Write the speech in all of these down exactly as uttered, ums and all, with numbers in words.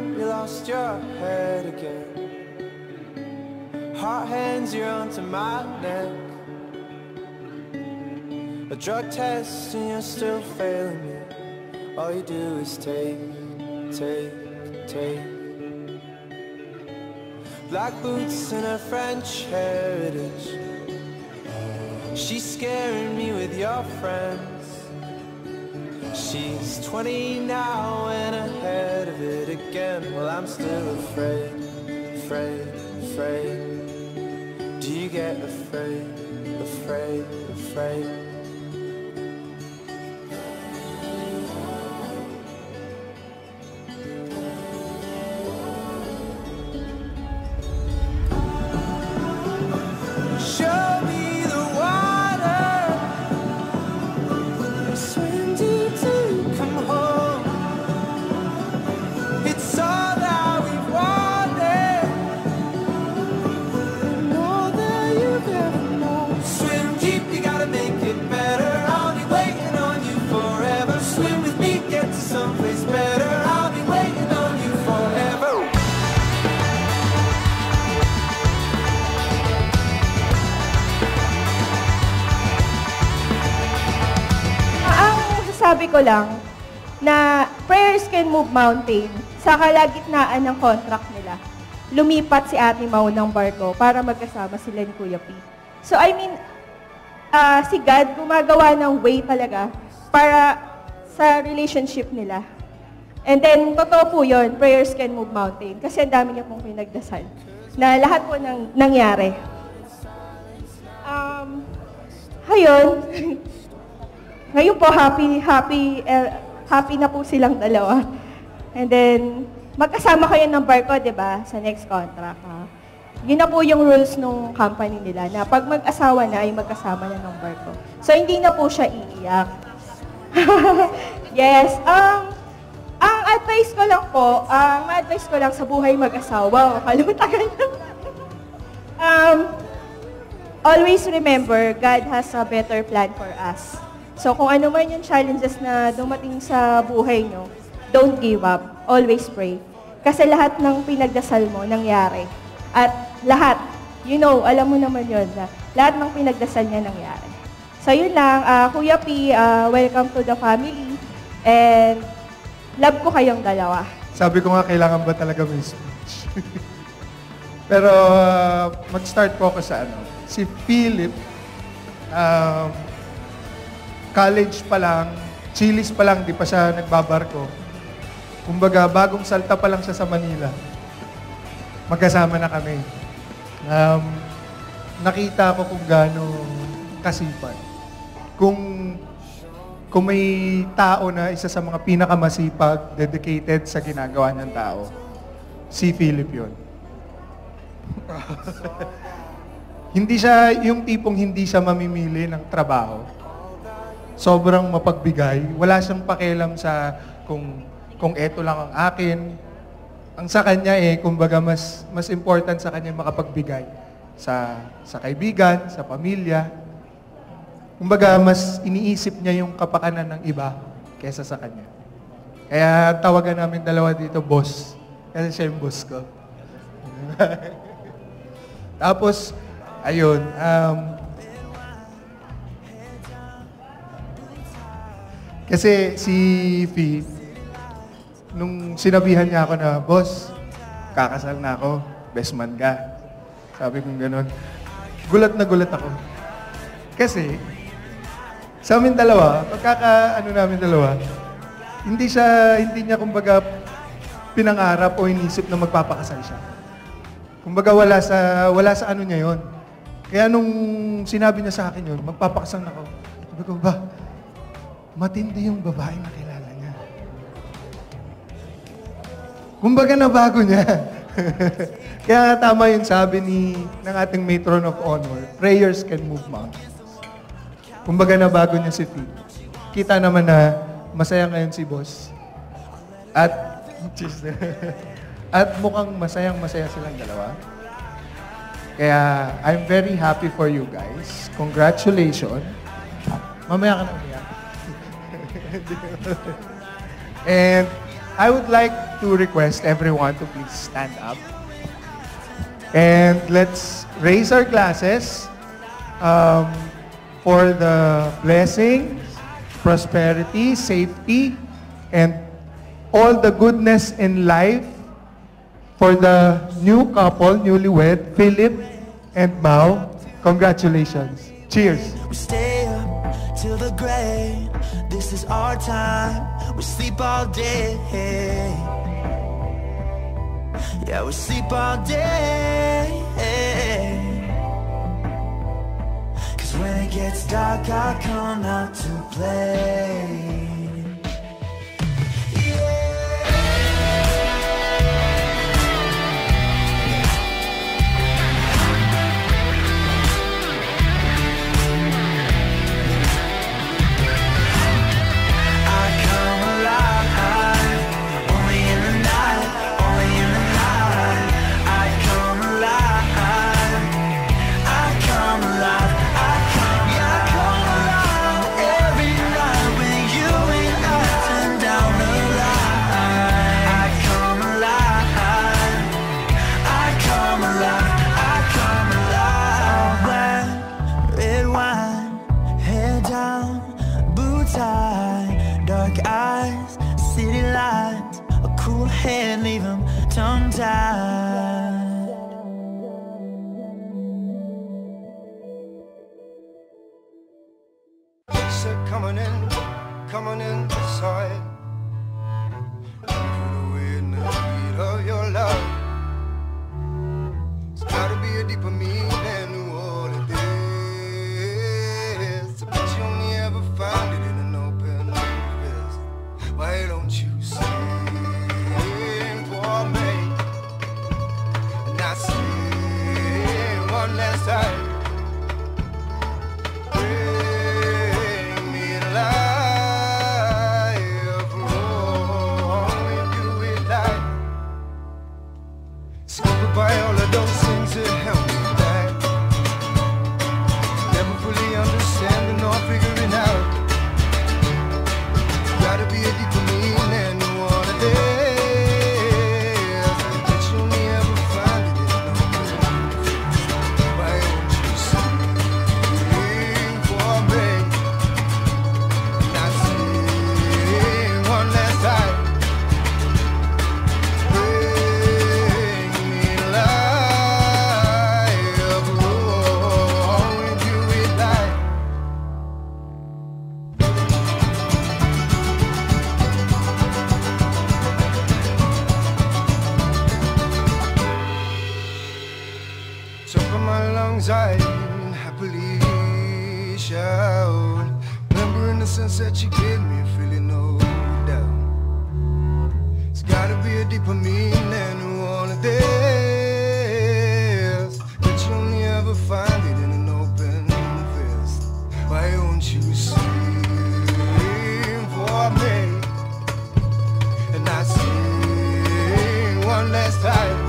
moment you lost your head again. Hot hands, you're onto my neck. A drug test and you're still failing me. All you do is take, take, take. Black boots and a French heritage. She's scaring me with your friends. She's twenty now and ahead of it again. Well, I'm still afraid, afraid, afraid. Do you get afraid, afraid, afraid? Sabi ko lang na prayers can move mountain. Sa kalagitnaan ng contract nila, lumipat si Ate Mau ng barko para magkasama sila ni Kuya P. So I mean, uh, si God gumagawa ng way talaga para sa relationship nila. And then, totoo po yun, prayers can move mountain. Kasi ang dami niya pong pinagdasal na lahat po nang nangyari. Um, ayun. Ngayon po, happy, happy, uh, happy na po silang dalawa. And then, magkasama kayo ng barko, di ba, sa next contract. Ha? Yun na po yung rules ng company nila, na pag mag-asawa na, ay magkasama na ng barko. So, hindi na po siya iiyak. Yes. Um, ang advice ko lang po, ang uh, advice ko lang sa buhay mag-asawa, kalutagan lang. um, always remember, God has a better plan for us. So, kung ano man yung challenges na dumating sa buhay nyo, don't give up. Always pray. Kasi lahat ng pinagdasal mo, nangyari. At lahat, you know, alam mo naman yun, na lahat ng pinagdasal niya nangyari. So, yun lang. Uh, Kuya P, uh, welcome to the family. And love ko kayong dalawa. Sabi ko nga, kailangan ba talaga may speech? Pero, uh, mag-start po ako sa ano. Si Philip, um, college pa lang, Chilis pa lang, di pa siya nagbabarko. Kumbaga, bagong salta pa lang siya sa Manila. Magkasama na kami. Um, nakita ko kung gaano kasipag. Kung, kung may tao na isa sa mga pinakamasipag, dedicated sa ginagawa niyang tao, si Philip yun. Hindi siya, yung tipong hindi siya mamimili ng trabaho. Sobrang mapagbigay. Wala siyang pakialam sa kung kung eto lang ang akin. Ang sa kanya eh, kumbaga mas mas important sa kanya makapagbigay sa sa kaibigan, sa pamilya. Kumbaga mas iniisip niya yung kapakanan ng iba kaysa sa kanya. Kaya tawagan namin dalawa dito, boss. Kasi siya yung boss ko. Tapos, ayun, um, kasi si Fee, nung sinabihan niya ako na, boss, kakasal na ako, best man ka. Sabi kong gano'n. Gulat na gulat ako. Kasi, sa amin dalawa, pagkaka, ano namin dalawa, hindi siya, hindi niya kumbaga pinangarap o inisip na magpapakasal siya. Kumbaga wala sa, wala sa ano niya yon. Kaya nung sinabi niya sa akin yun, magpapakasal na ako. Sabi ko, ba, matindi yung babae na kilala niya. Kumbaga nabago niya. Kaya tama yung sabi ni, ng ating matron of honor, prayers can move mountains. Kumbaga nabago niya si Fee. Kita naman na masaya ngayon si boss. At, at mukhang masayang masaya silang dalawa. Kaya, I'm very happy for you guys. Congratulations. Mamaya ka na umiyak. And I would like to request everyone to please stand up. And let's raise our glasses um, for the blessings, prosperity, safety, and all the goodness in life for the new couple, newlywed, Philip and Mao. Congratulations. Cheers. We stay up till the gray. This is our time. We sleep all day. Yeah, we sleep all day. Cause when it gets dark, I come out to play. And leave them tongue-tied. Said coming in, coming inside. Put away in the heat of your love. It's gotta be a deeper meaning than what it is. I bet you only ever found it in an open fist. Why don't you see? One last time, bring me to life. Oh, we do it like. So goodbye all of those things that held me back. Never fully understanding or figuring out. Gotta be a deeper meaning than what it is. I happily shout, remembering the sunset you gave me, feeling no doubt. It's gotta be a deeper meaning than all of this, but you only ever find it in an open fist. Why won't you sing for me, and I sing one last time.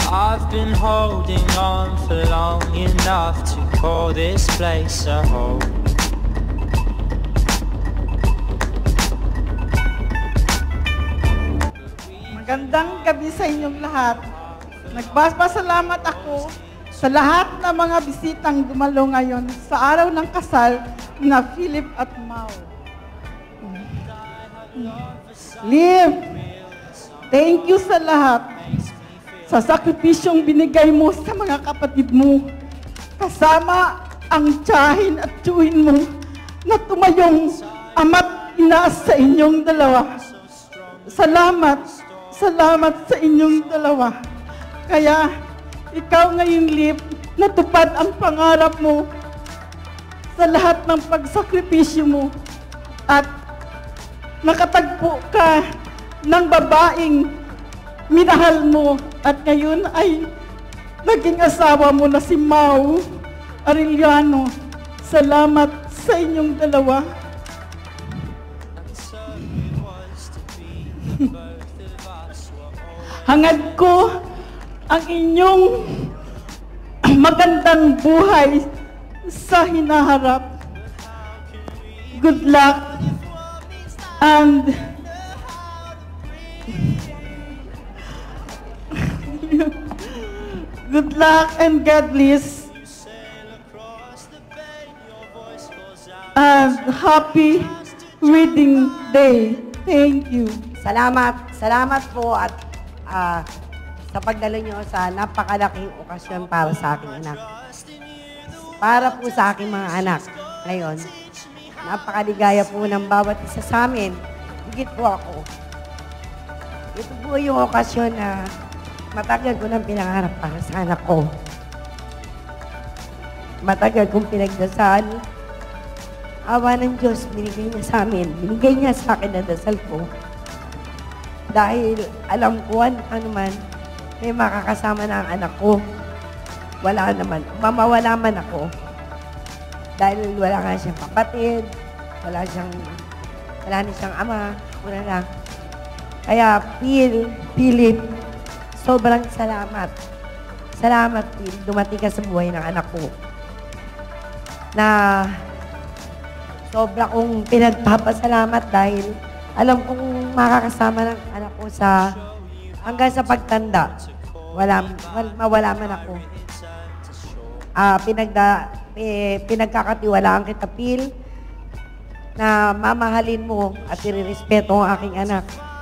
I've been holding on for long enough to call this place a home. Magandang gabi sa inyong lahat. Nagpapasalamat ako sa lahat ng mga bisitang dumalo ngayon sa araw ng kasal na Philip at Mau. Liv, thank you sa lahat. Sa sakripisyong binigay mo sa mga kapatid mo. Kasama ang tiyahin at tiyuhin mo na tumayong ama't ina sa inyong dalawa. Salamat, salamat sa inyong dalawa. Kaya, ikaw ngayong Liv, natupad ang pangarap mo sa lahat ng pagsakripisyo mo at nakatagpo ka ng babaeng minahal mo at ngayon ay naging asawa mo na si Mau Arellano. Salamat sa inyong dalawa. Hangad ko ang inyong magandang buhay sa hinaharap. Good luck and good luck and God bless and happy wedding day. Thank you. Salamat, salamat po at uh, sa pagdalo nyo sa napakalaking okasyon para sa aking anak. Para po sa aking mga anak. Ngayon, napakaligaya po ng bawat isa sa amin. Higit po ako. Ito po yung okasyon na matagal ko nang pinangarap para sa anak ko. Matagal kong pinagdasal. Awa ng Diyos, binigay niya sa amin. Binigay niya sa akin na dasal ko. Dahil alam ko ano man, may makakasama na ang anak ko. Wala naman. Mamawala man ako. Dahil wala nga siyang kapatid, wala siyang, wala na siyang ama, wala lang. Kaya, Phil, Philip, sobrang salamat. Salamat, Phil. Dumating ka sa buhay ng anak ko. Na sobra kong pinagpapasalamat dahil alam kong makakasama ng anak ko sa hanggang sa pagtanda. Wala, wal, mawala man ako. Uh, pinagda, eh, pinagkakatiwalaan kita, Phil, na mamahalin mo at irerespeto ang aking anak.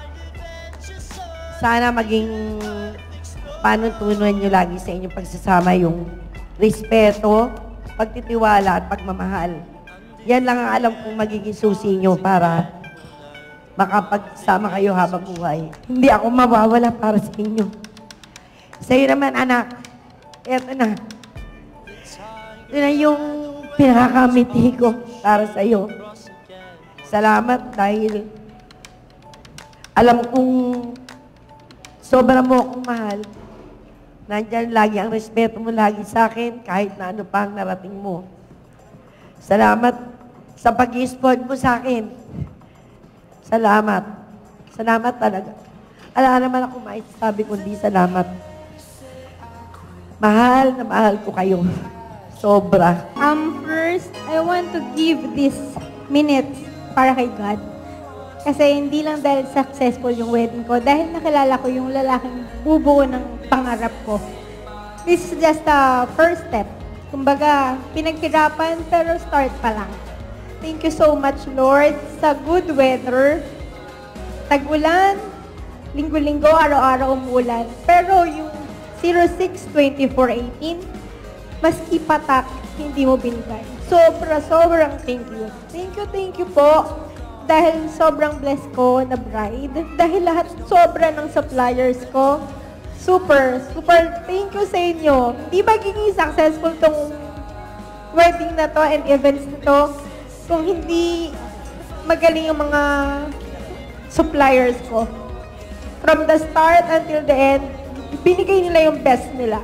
Sana maging panutunan nyo lagi sa inyong pagsasama yung respeto, pagtitiwala at pagmamahal. Yan lang ang alam kong magiging susi nyo para makapagsama kayo habang buhay. Hindi ako mawawala para sa inyo. Sa'yo naman, anak, eto na. Ito na yung pinakakamiti ko para sa'yo. Salamat dahil alam kong sobra mo akong mahal. Nandyan lagi ang respeto mo lagi sa akin kahit na ano pa ang narating mo. Salamat sa pag-i-sport mo sa akin. Salamat. Salamat talaga. Ala naman ako maisasabi kundi salamat. Mahal na mahal ko kayo. Sobra. Um, first, I want to give this minutes para kay God. Kasi hindi lang dahil successful yung wedding ko, dahil nakilala ko yung lalaking bubuo ng pangarap ko. This is just a first step. Kumbaga, pinaghirapan pero start pa lang. Thank you so much, Lord, sa good weather. Tag-ulan, linggo-linggo, araw-araw umulan. Pero yung zero six twenty-four eighteen, maski patak, hindi mo binigay. Sobra, sobrang thank you. Thank you, thank you po. Dahil sobrang blessed ko na bride. Dahil lahat sobra ng suppliers ko. Super, super thank you sa inyo. Hindi magiging successful tong wedding na to and events na to kung hindi magaling yung mga suppliers ko. From the start until the end, binigay nila yung best nila.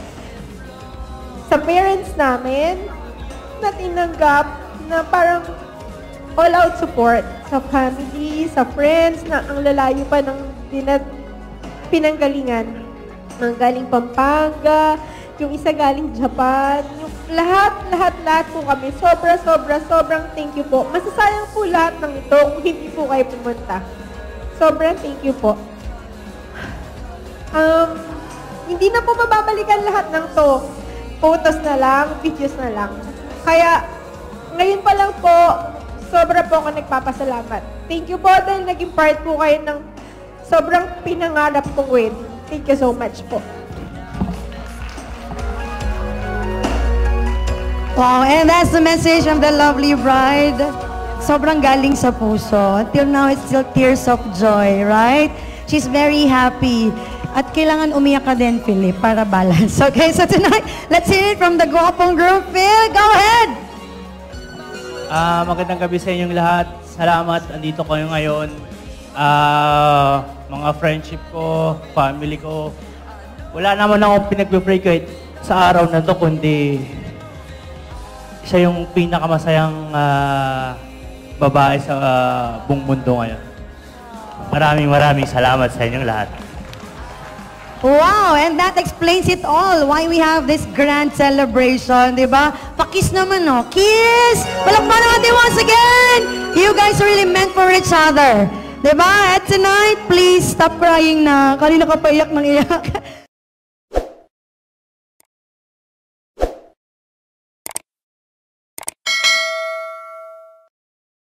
Sa parents namin, na tinanggap na parang all-out support. Sa family, sa friends, na ang lalayo pa ng dinat pinanggalingan. Mga galing Pampanga, yung isa galing Japan, yung lahat, lahat, lahat po kami. Sobra, sobra, sobrang thank you po. Masasayang po lahat ng ito kung hindi po kayo pumunta. Sobrang thank you po. Um, hindi na po mababalikan lahat ng to. Photos na lang, videos na lang. Kaya, ngayon pa lang po, sobra po ako nagpapasalamat. Thank you po dahil naging part po kayo ng sobrang pinangarap kong wedding. Thank you so much po. Wow, and that's the message of the lovely bride. Sobrang galing sa puso. Until now, it's still tears of joy, right? She's very happy. At kailangan umiyak ka din, Philip, para balance. Okay, so tonight, let's hear it from the gwapong group. Phil, go ahead! Ah, magandang gabi sa inyong lahat. Salamat, andito kayo ngayon. Ah, mga friendship ko, family ko. Wala naman akong pinag-pray kahit sa araw na to, kundi siya yung pinakamasayang ah, babae sa ah, buong mundo ngayon. Maraming maraming salamat sa inyong lahat. Wow, and that explains it all. Why we have this grand celebration, di ba? Pakis naman, no? Kiss! Palakpan natin once again! You guys are really meant for each other. Di ba? At tonight, please stop crying na. Kanina ka pa iyak ng iyak.